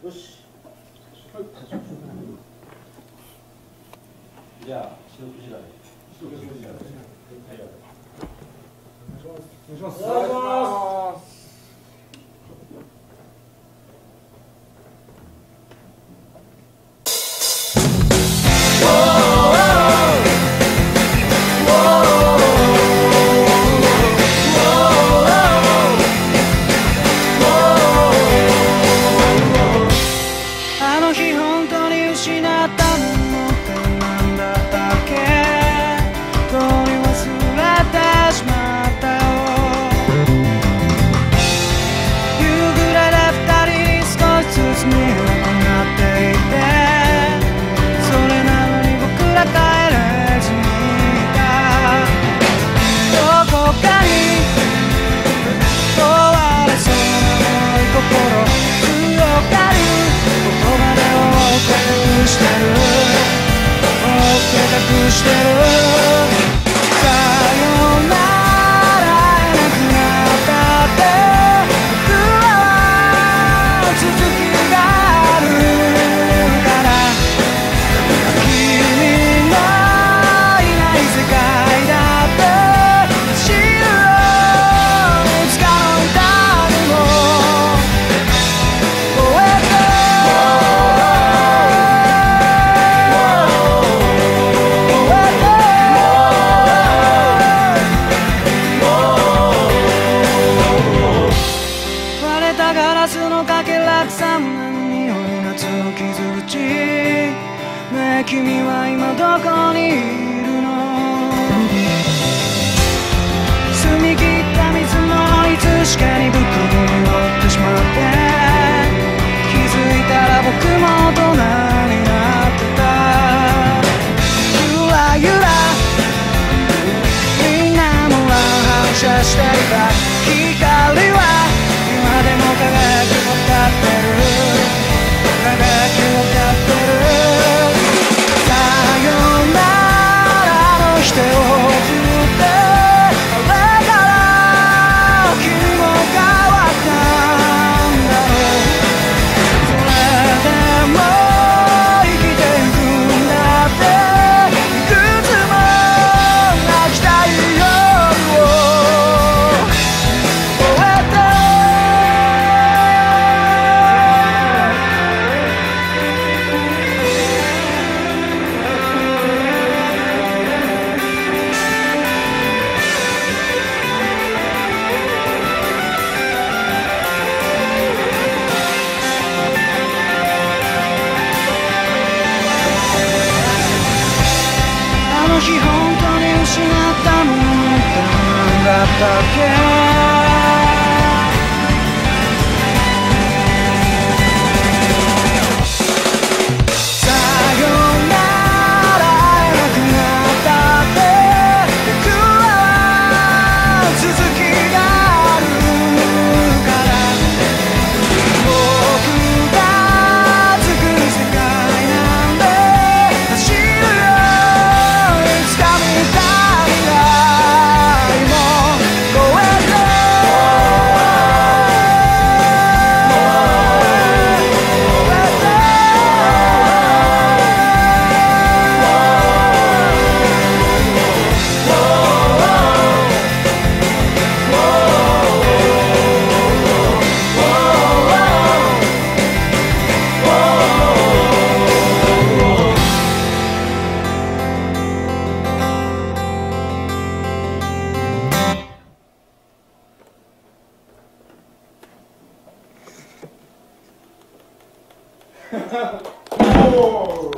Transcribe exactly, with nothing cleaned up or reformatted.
よし。じゃあ、四六時代。四六時代。はい。お願いします。お願いします。 してるさよなら会えなくなったって僕は続きがあるから君のいない世界だって知るよいつかの痛みも終えてガラスのかけらくさむ匂い夏の傷口ねえ君は今どこにいるの澄み切った水もいつしかに僕に乗ってしまって気づいたら僕も大人になってたゆらゆらみんなも反射していた光は今でも輝きを立ってる輝きを立ってるさよならの否定を振ってあれから君も変わったんだろうそれでも生きてゆくんだっていくつも泣きたい夜を終えてあの日本当に失ったものって何だったっけおー